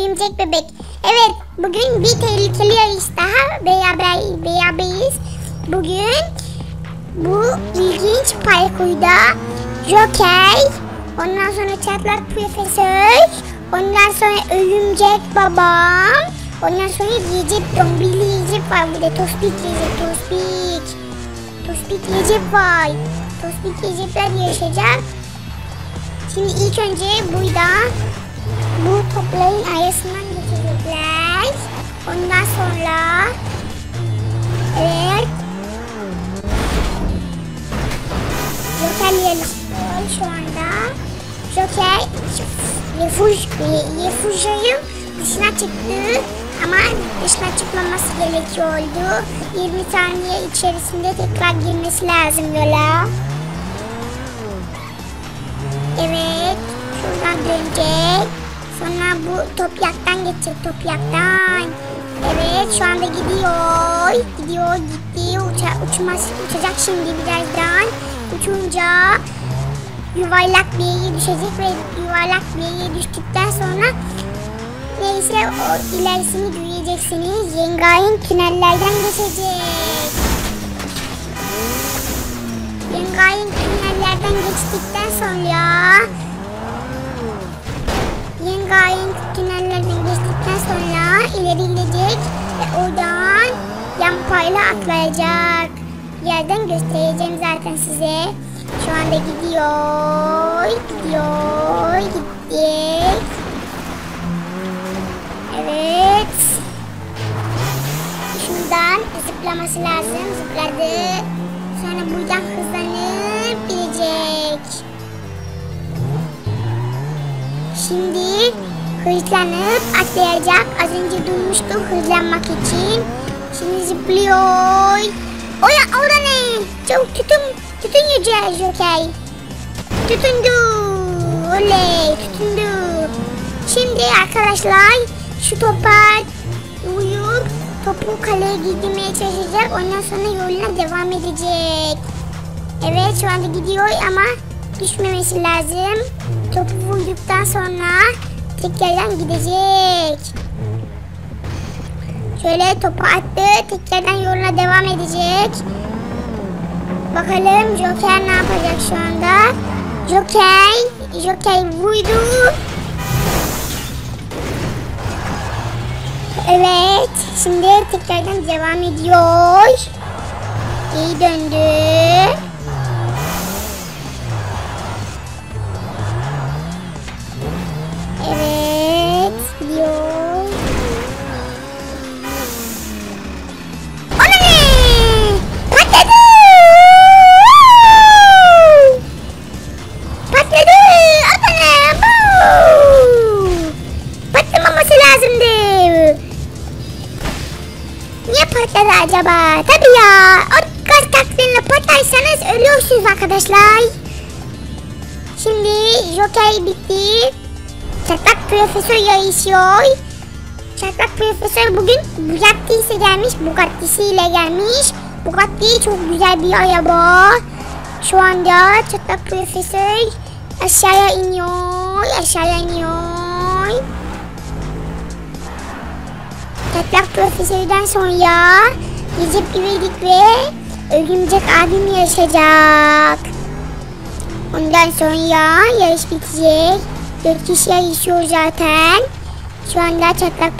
örümcek bebek. Evet, bugün bir tehlikeli yarış daha beraberiz. Bugün bu ilginç parkurda Joker, ondan sonra çatlak profesör, ondan sonra örümcek babam, ondan sonra Recep, dombili Recep var burada. Tospik Recep var. Tospik Recep'ler yarışacak. Şimdi ilk önce burada bu topların arasından geçecekler. Ondan sonra evet, Joker yarışıyor şu anda. Joker refujayın dışına çıktı ama dışına çıkmaması gerekiyordu. 20 saniye içerisinde tekrar girmesi lazım yola. Evet, şuradan dönecek. Sonra bu topraktan geçecek, topraktan. Evet, şu anda gidiyor. Gitti. Uçacak şimdi birazdan. Uçunca yuvarlak bir yere düşecek ve yuvarlak bir yere düştükten sonra neyse o ilerisini göreceksiniz. Rengarenk tünellerden geçecek. Rengarenk tünellerden geçtikten sonra ileri gidecek ve oradan rampayla atlayacak. Yerden göstereceğim zaten size. Şu anda gidiyor. Gidecek. Evet. Şuradan zıplaması lazım. Zıpladı. Sonra buradan hızlanıp gidecek. Şimdi hızlanıp atlayacak. Az önce durmuştu hızlanmak için. Şimdi zıplıyor. Orada ne? Çok tutun Joker. Tutundu. Oley, tutundu. Şimdi arkadaşlar şu topa uyup topu kaleye gidmeye çalışacak. Ondan sonra yoluna devam edecek. Evet, şu anda gidiyor ama düşmemesi lazım. Topu vurduktan sonra tekrardan gidecek. Şöyle topu attı. Tekrardan yoluna devam edecek. Bakalım Joker ne yapacak şu anda? Joker vurdu. Evet. Şimdi tekrardan devam ediyor. İyi döndü. Evet. Gidiyor. Acaba? Tabii ya. O gaz takviyetle patlarsanız ölüyorsunuz arkadaşlar. Şimdi Joker bitti. Çatlak profesör yarışıyor. Çatlak profesör bugün Bugatti'siyle gelmiş. Bugatti çok güzel bir araba. Şu anda çatlak profesör aşağıya iniyor. Çatlak profesörden sonra Recep İvedik ve örümcek abim yarışacak. Ondan sonra yarış bitecek. 4 kişi yarışıyor zaten. Şu anda çatlak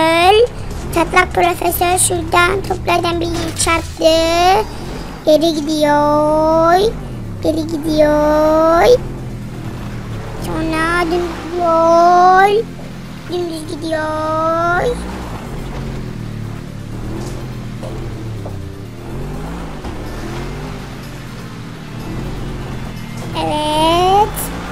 profesör şuradan toplardan birini çarptı. Geri gidiyor. Sonra dümdüz gidiyor. Evet.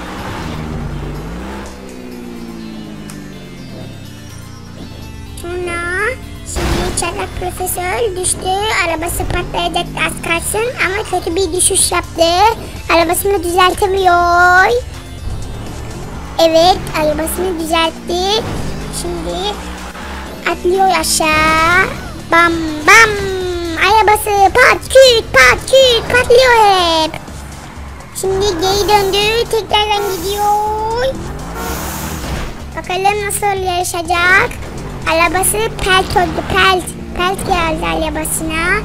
Sonra şimdi çatlak profesör düştü. Arabası patlayacak az kalsın ama kötü bir düşüş yaptı. Arabasını düzeltemiyor. Evet, arabasını düzeltti. Şimdi atlıyor aşağı. Bam bam. Arabası patlıyor hep. Şimdi geri döndü. Tekrardan gidiyor. Bakalım nasıl yarışacak. Arabası pelt oldu. Pelt geldi arabasına.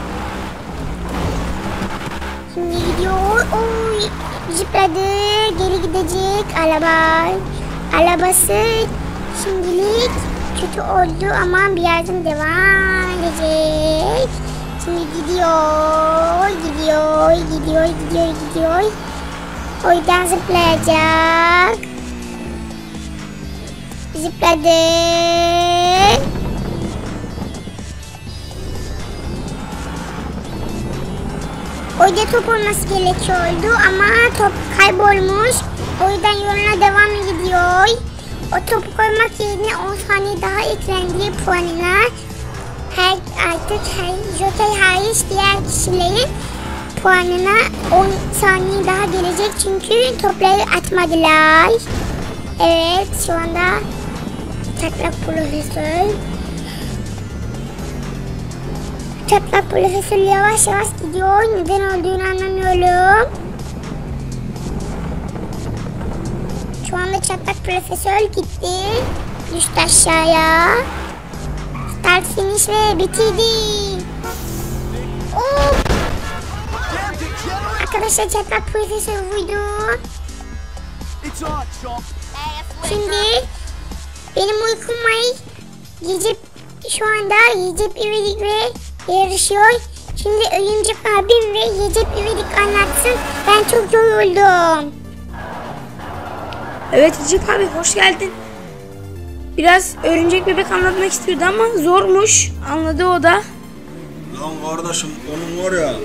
Şimdi gidiyor. Oy, zıpladı. Geri gidecek araba. Arabası şimdilik kötü oldu ama birazdan devam edecek. Şimdi gidiyor. Oradan zıplayacak. Zıpladı. Orada top olması gerekiyordu ama top kaybolmuş. O yüzden yoluna devam ediyor. O topu koymak yerine 10 saniye daha eklendi puanına. Artık Joker hariç diğer kişilerin puanına 10 saniye daha gelecek çünkü topları atmadılar. Evet, şu anda Çatlak Profesör yavaş yavaş gidiyor. Neden olduğunu anlamıyorum. Şu anda Çatlak Profesör gitti. Düştü aşağıya. Start finish ve bitirdi. Oh! Arkadaşlar Çatlak Profesör vurdu. Şimdi benim uykum var. Recep şu anda Recep İvedik ve yarışıyor. Şimdi Örümcek abim ve Recep İvedik anlatsın. Ben çok yoruldum. Evet Recep abi hoş geldin. Biraz örümcek bebek anlatmak istiyordu ama zormuş. Anladı o da. Lan kardeşim onun var ya.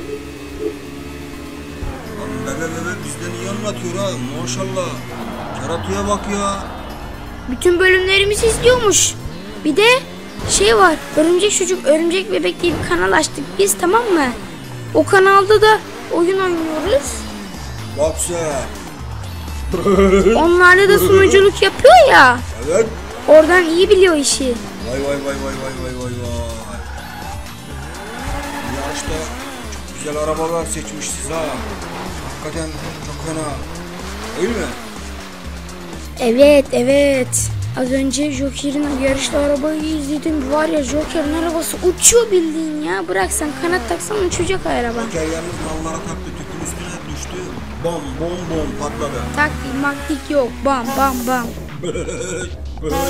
Lan bebe bizden iyi anlatıyor ha maşallah. Keratoya bak ya. Bütün bölümlerimizi izliyormuş. Bir de şey var. Örümcek çocuk, örümcek bebek diye bir kanal açtık biz, tamam mı? O kanalda da oyun oynuyoruz. Bak sen. Onlarla da sunuculuk yapıyor ya. Evet. Oradan iyi biliyor işi. Vay. Bu yarışta çok güzel arabalar seçmişsiniz ha. Hakikaten çok fena. Değil mi? Evet. Az önce Joker'in yarışlı arabayı izledim. Var ya, Joker'in arabası uçuyor bildiğin ya. Bıraksan kanat taksan uçacak araba. Joker yalnız mallara taktı, tüpün üstüne düştü. Bom patladı. Taktik maktik yok. Bam. Bak.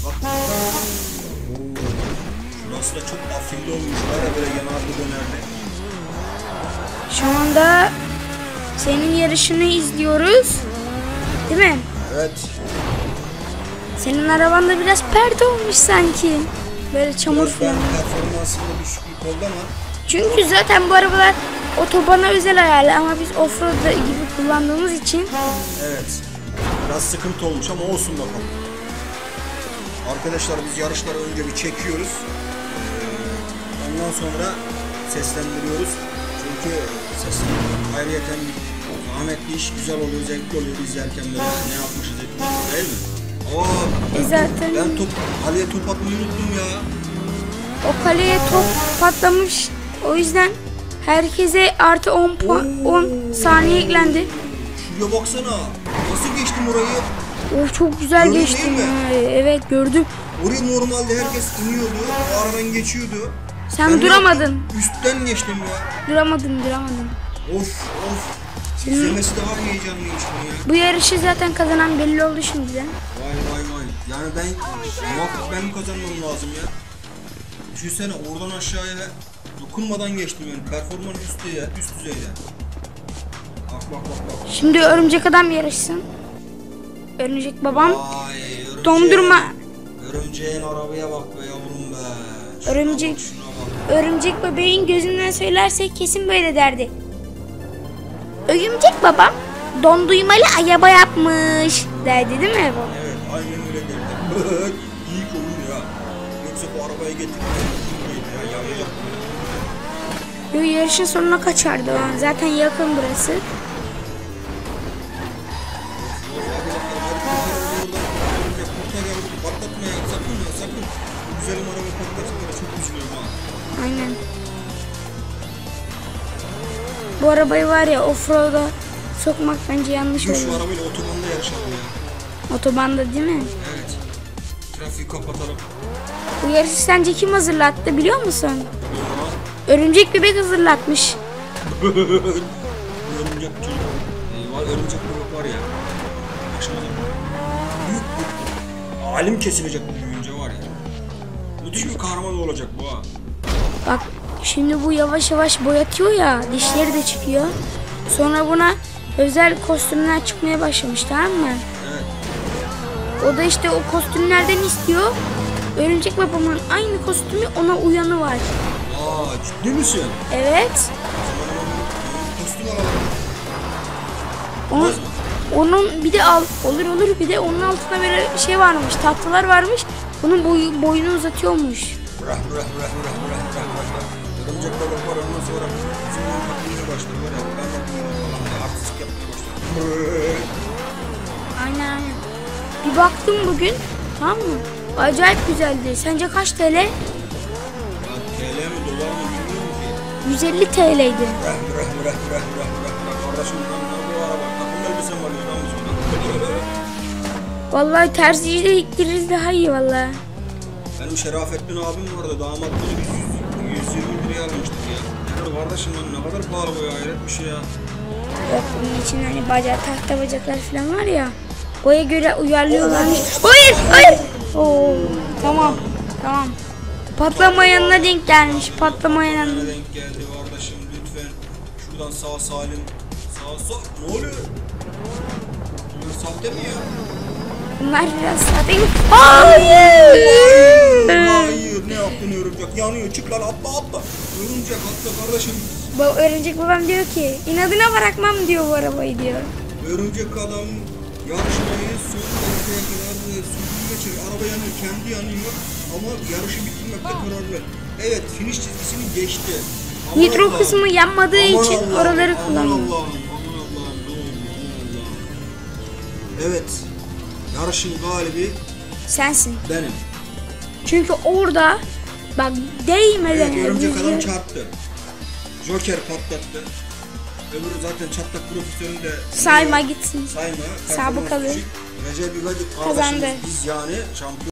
Şurası da çok afilli olmuş. Böyle yanarlı dönerli. Şu anda senin yarışını izliyoruz. Değil mi? Evet. Senin arabanda biraz pert olmuş sanki. Böyle çamur falan. Performansında düşüklük oldu ama. Çünkü zaten bu arabalar otobana özel ayarlı ama biz offroad gibi kullandığımız için. Evet. Biraz sıkıntı olmuş ama olsun bakalım. Arkadaşlar biz yarışları önce bir çekiyoruz. Ondan sonra seslendiriyoruz. Çünkü seslendirmek ayrıyeten zahmetli iş, güzel oluyor, zevkli oluyor izlerken böyle ne yapmışız hepimiz, değil mi? Zaten Ben kaleye top atmayı unuttum ya. o kaleye top patlamış. O yüzden herkese artı 10 saniye eklendi. Şuraya baksana. Nasıl geçtim orayı? Oh, çok güzel Gördün geçtin. değil mi? Evet, gördüm. Oraya normalde herkes iniyordu. O aradan geçiyordu. Sen Ben duramadın. yaptım, üstten geçtim ya. Duramadın. Of. İzlemesi de var heyecanlıymış bunu ya. Bu yarışı zaten kazanan belli oldu şimdiden. Vay. Yani muhakkak benim kazanmam lazım ya. Düşünsene oradan aşağıya dokunmadan geçtim yani. Performans üst düzeyde. Bak. Şimdi örümcek adam yarışsın. Örümcek babam. Vay, Dondurma. Örümceğin arabaya bak be yavrum be. Örümcek bebeğin gözünden söylersek kesin böyle derdi. Örümcek babam dondurmalı araba yapmış derdi, değil mi bu? Evet, aynen öyle derdi. İyi olur ya. Yoksa bu arabayı getirmeye ya yarayacak. Yarışın sonuna kaçardı. Zaten yakın burası. Patlatma ya, sakın. Güzelim araba patlatma, çok üzülüyorum ha. Aynen. Bu arabayı var ya offroad'a sokmak bence yanlış olur. Şu arabayla otobanda yarışalım ya. Otobanda değil mi? Evet. trafiği kapatalım. Bu yarışı sence kim hazırlattı biliyor musun? Örümcek bebek hazırlatmış. Örümcek çocuk. Var örümcek bebek var ya. Aşağıda. Büyük bir alim kesilecek bu büyüyünce var ya. Müthiş bir kahraman olacak bu ha. Bak şimdi bu yavaş yavaş boyatıyor ya, dişleri de çıkıyor. Sonra buna özel kostümler çıkmaya başlamış, tamam mı? Evet. O da işte o kostümlerden istiyor. Örümcek babamın aynı kostümü ona uyanı var. Aa, ciddi misin? Evet. Kostüm alalım. Onun, onun bir de olur bir de onun altına böyle şey varmış, tahtalar varmış. Bunun boyunu uzatıyormuş. Örümcek bebek var ondan sonra bizim yan kapıyla başlar var ya. Ben de artistik yapmaya başladım. Aynen. Bir baktım bugün, tamam mı? Acayip güzeldi. Sence kaç TL? TL mi dolar mı bilmiyorum ki. 150 TL'ydi. Kardeşim bu araba takım elbise var ya lan sonra. Vallahi terziyi de iktiririz daha iyi vallahi. Benim Şerafettin abim vardı, damatlığını biz 120 liraya almıştık ya. Yani kardeşim lan ne kadar pahalı bu ya, hayret bir şey ya. Yok bunun için hani tahta bacaklar falan var ya. Boya göre uyarlıyorlarmış. Hayır. Oo, tamam. Patlama yanına denk gelmiş. Patlama yanına. Denk geldi kardeşim lütfen. Şuradan sağ salim. Sağ. Ne oluyor? Bunlar sahte mi ya? Bunlar biraz sahte. Hayır. Hayır ne yaptın örümcek? Yanıyor çık lan atla. Örümcek atla kardeşim. Örümcek babam diyor ki inadına bırakmam diyor bu arabayı diyor. Örümcek adam yarışmayı son dakikaya kadar sürdürmeye çalışıyor. Araba yanıyor, kendi yanıyor ama yarışı bitirmekte kararlı. Evet, finish çizgisini geçti. Aman Nitro Allah'ım. kısmı yanmadığı Aman için Allah'ım, oraları aman kullanıyor. Allah'ım, aman Allah'ım, ne oldu, aman Allah'ım. Evet, yarışın galibi Sensin. benim. Çünkü orada bak değmeden Evet, örümcek adam çarptı. Joker patlattı. Öbürü zaten çatlak profesörünü de sayma gitsin. sayma. Sabıkalı. Recep İvedik Kazandı. kardeşimiz biz yani şampiyon.